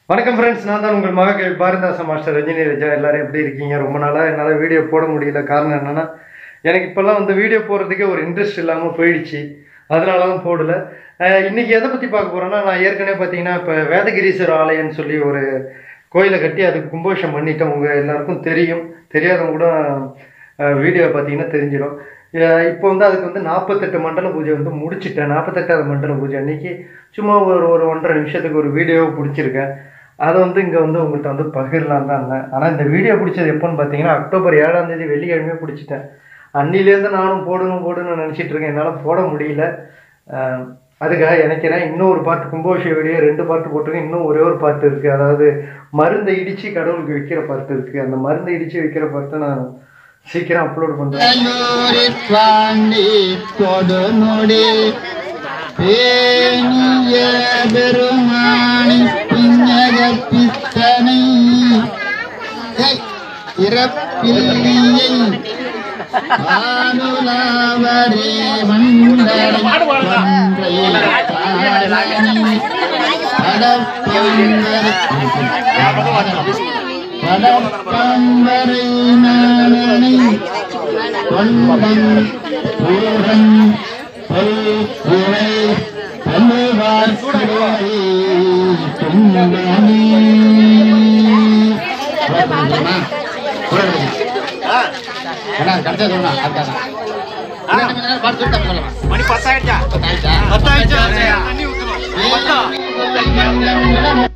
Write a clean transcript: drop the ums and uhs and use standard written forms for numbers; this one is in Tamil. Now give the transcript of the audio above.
வணக்கம் ஃப்ரெண்ட்ஸ், நான் தான் உங்கள் மகாகவி பாரதிதாசன் மாஸ்டர் ரஜினி ராஜா. எல்லோரும் எப்படி இருக்கீங்க? ரொம்ப நாளாக என்னால் வீடியோ போட முடியல. காரணம் என்னென்னா, எனக்கு இப்போல்லாம் வந்து வீடியோ போடுறதுக்கே ஒரு இன்ட்ரெஸ்ட் இல்லாமல் போயிடுச்சு. அதனால தான் போடலை. இன்றைக்கி எதை பற்றி பார்க்க போகிறேன்னா, நான் ஏற்கனவே பார்த்தீங்கன்னா இப்போ வேதகிரீஸ்வரர் ஆலயம்னு சொல்லி ஒரு கோயிலை கட்டி அதுக்கு கும்பாபிஷேகம் பண்ணிட்டேன். உங்கள் எல்லாருக்கும் தெரியும். தெரியாதவங்க கூட வீடியோ பார்த்தீங்கன்னா தெரிஞ்சிடும். இப்போ வந்து அதுக்கு வந்து 48 மண்டல பூஜை வந்து முடிச்சுட்டேன். 48வது மண்டல பூஜை அன்றைக்கி சும்மா ஒரு 1.5 நிமிஷத்துக்கு ஒரு வீடியோவை பிடிச்சிருக்கேன். அதை வந்து இங்கே வந்து உங்கள்கிட்ட வந்து பகிரலாம் தான் இருந்தேன். ஆனால் இந்த வீடியோ பிடிச்சது எப்போன்னு பார்த்தீங்கன்னா, அக்டோபர் 7ஆம் தேதி வெள்ளிக்கிழமையே பிடிச்சிட்டேன். அன்னிலேருந்து நானும் போடணும்னு நினச்சிட்டு இருக்கேன். என்னால் போட முடியல. அதுக்காக நினைக்கிறேன் இன்னும் ஒரு பாட்டு கும்பாபிஷேக வீடியோ 2 பாட்டு போட்டிருக்கேன். இன்னும் ஒரே ஒரு பாட்டு இருக்குது. அதாவது மருந்தை இடித்து கடவுளுக்கு வைக்கிற பாட்டு இருக்குது. அந்த மருந்தை இடித்து வைக்கிற பாட்டை நான் சீக்கிரம் அப்லோட் பண்ணுறேன். மணி 10 ஆயிடுச்சா?